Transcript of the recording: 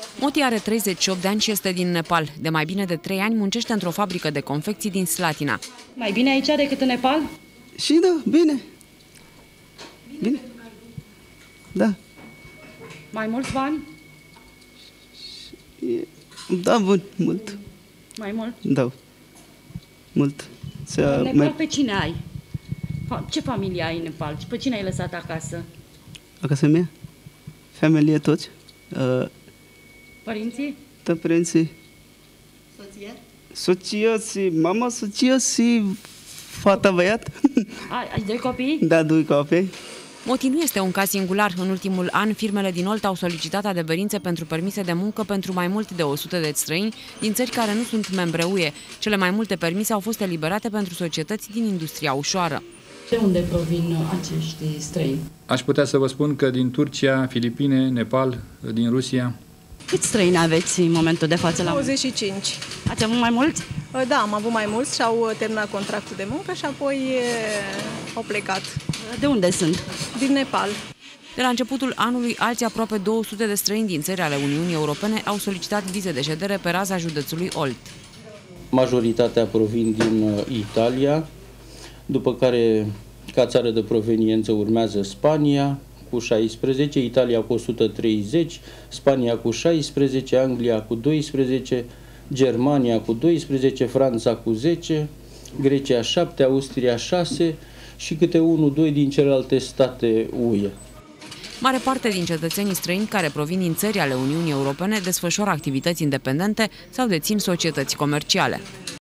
Moti are 38 de ani și este din Nepal. De mai bine de 3 ani muncește într-o fabrică de confecții din Slatina. Mai bine aici decât în Nepal? Și da, bine. Bine. Da. Mai mulți bani? Da, mult. Mai mult? Da. Mult. În Nepal pe cine ai? Ce familie ai în Nepal? Pe cine ai lăsat acasă? Acasă mea? Familie toți. Părinții? Da, părinții. Soție? Soția și mama, soția și fata băiat. Ai 2 copii? Da, 2 copii. Moti nu este un caz singular. În ultimul an, firmele din Olt au solicitat adeverințe pentru permise de muncă pentru mai mult de 100 de străini din țări care nu sunt membre UE. Cele mai multe permise au fost eliberate pentru societăți din industria ușoară. De unde provin acești străini? Aș putea să vă spun că din Turcia, Filipine, Nepal, din Rusia. Câți străini aveți în momentul de față la 25. Ați avut mai mulți? Da, am avut mai mulți și au terminat contractul de muncă și apoi au plecat. De unde sunt? Din Nepal. De la începutul anului, alții aproape 200 de străini din țări ale Uniunii Europene au solicitat vize de ședere pe raza județului Olt. Majoritatea provin din Italia, după care, ca țară de proveniență, urmează Spania cu 16, Italia cu 130, Spania cu 16, Anglia cu 12, Germania cu 12, Franța cu 10, Grecia 7, Austria 6 și câte 1-2 din celelalte state UE. Mare parte din cetățenii străini care provin din țări ale Uniunii Europene desfășoară activități independente sau dețin societăți comerciale.